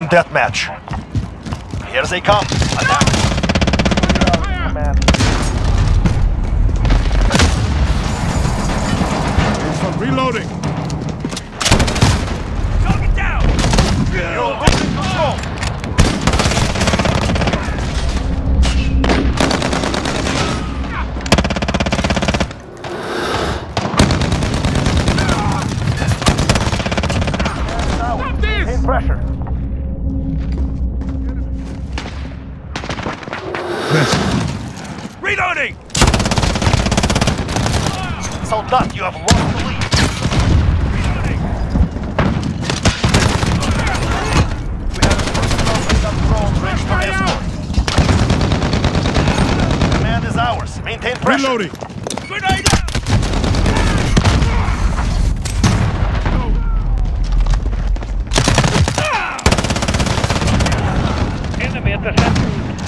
deathmatch. Here they come. Attack. Reloading. Target down. You're losing control. Maintain pressure. Reloading. Soldat, you have lost the lead. Reloading. We have a personal radar drone ready for escort. Command is ours. Maintain pressure. Reloading. Grenade out. Enemy at the center.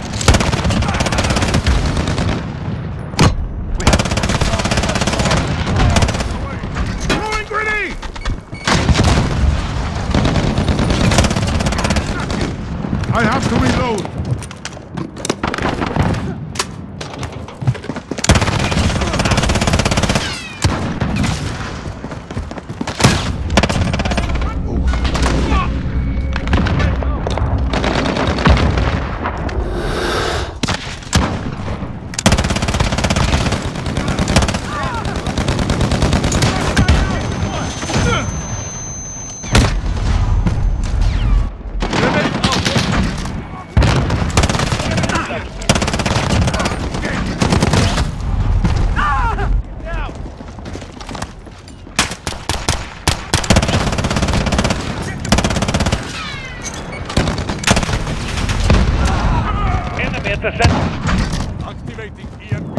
Throwing grenade. I have to reload. Enemy at the center. Activating EMP.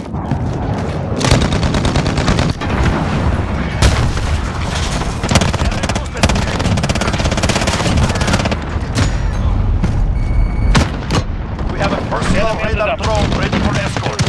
We have a personal radar drone ready for escort.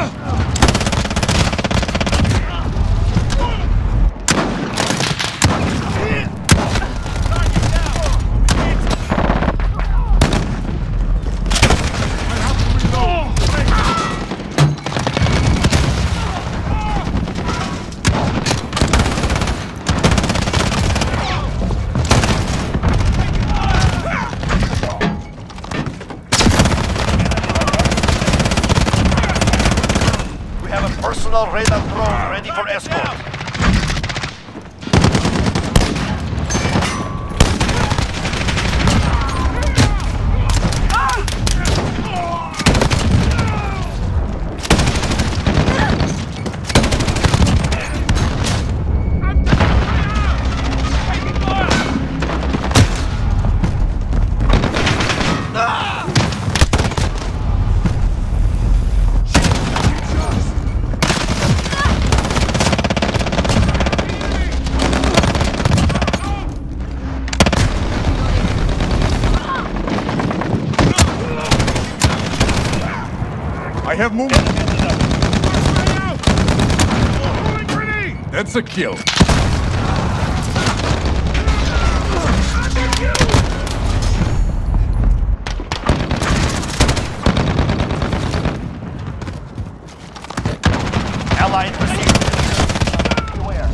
Personal radar drone ready for escort. I have movement. That's a kill. Allied received. Beware.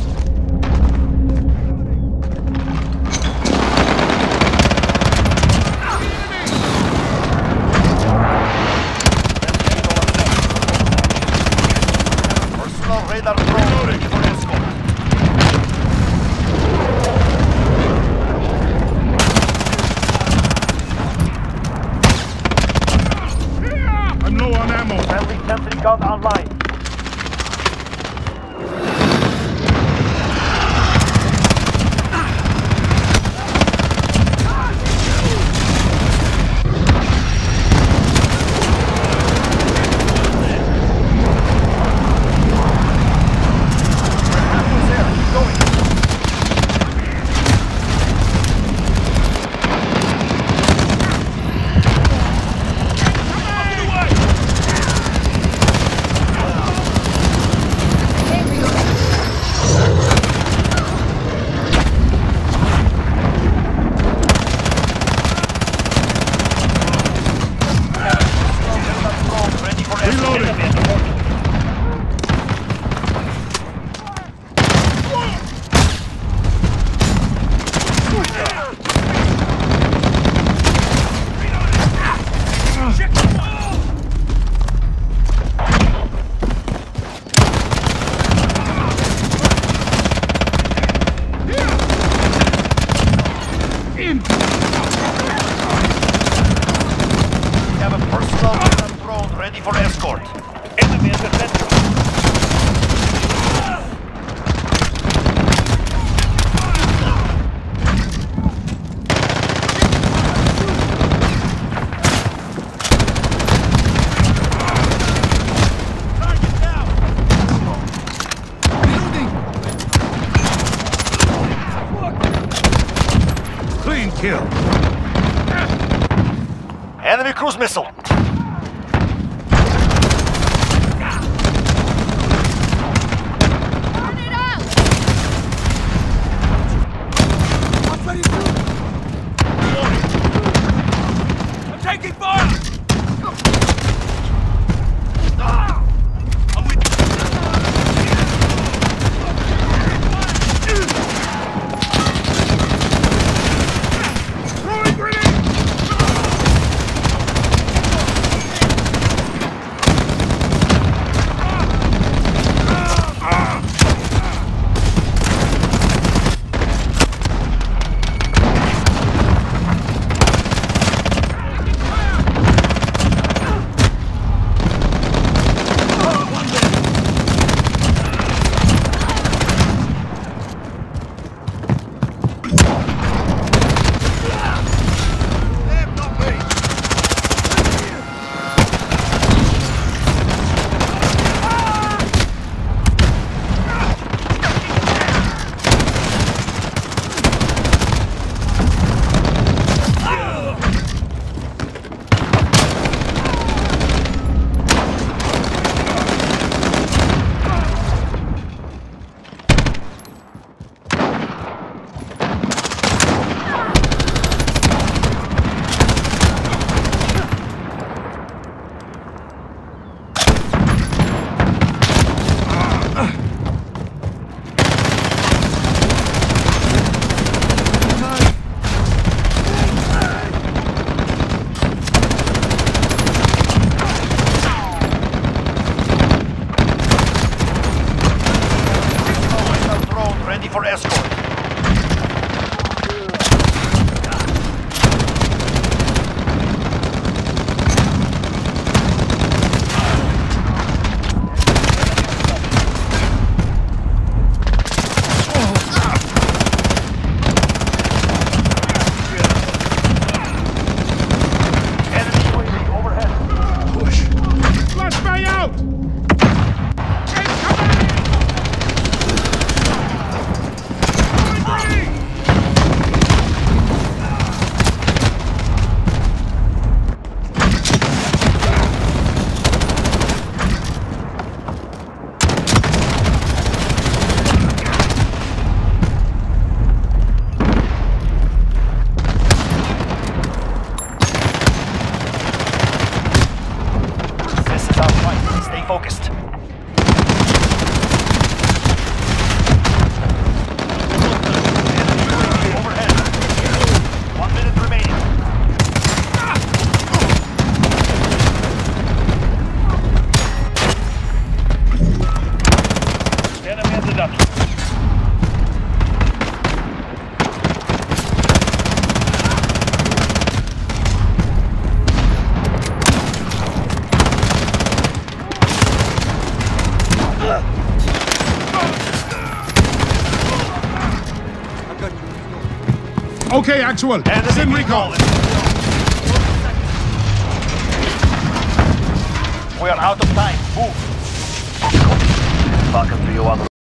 Personal radar drone ready for escort. I'm low on ammo. Friendly sentry gun online. ready for escort. Enemy at the center. Clean kill. Enemy cruise missile. I'm taking fire! Throwing grenade! Drone ready for escort. Enemy UAV overhead. Push. Flashbang out! This is our fight. Stay focused. Enemy UAV overhead. 1 minute remaining. Enemy at the dump. Okay, actual. Enemy Send recon. recon. We are out of time. Move. Falcon 301.